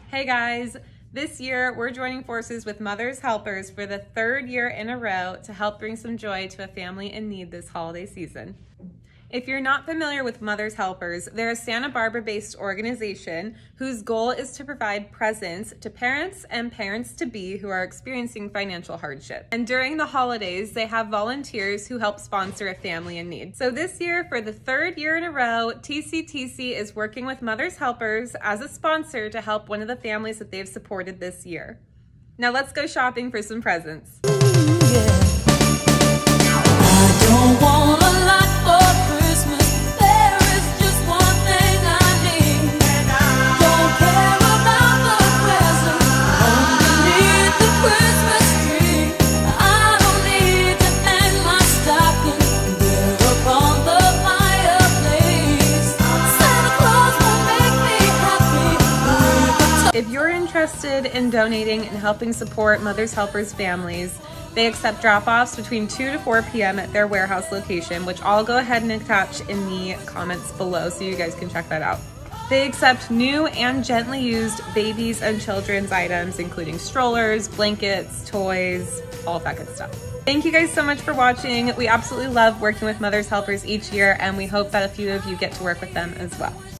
Hey guys, this year we're joining forces with Mothers Helpers for the third year in a row to help bring some joy to a family in need this holiday season. If you're not familiar with Mothers Helpers, they're a Santa Barbara-based organization whose goal is to provide presents to parents and parents-to-be who are experiencing financial hardship. And during the holidays, they have volunteers who help sponsor a family in need. So this year, for the third year in a row, Tctc is working with Mothers Helpers as a sponsor to help one of the families that they've supported this year. Now let's go shopping for some presents. I don't want a lot for Christmas. There is just one thing I need. Don't care about the present underneath the Christmas tree. I don't need to hang my stocking there upon the fireplace. Santa Claus will make me happy. If you're interested in donating and helping support Mothers Helpers families, they accept drop-offs between 2 to 4 p.m. at their warehouse location, which I'll go ahead and attach in the comments below so you guys can check that out. They accept new and gently used babies and children's items, including strollers, blankets, toys, all that good stuff. Thank you guys so much for watching. We absolutely love working with Mothers Helpers each year, and we hope that a few of you get to work with them as well.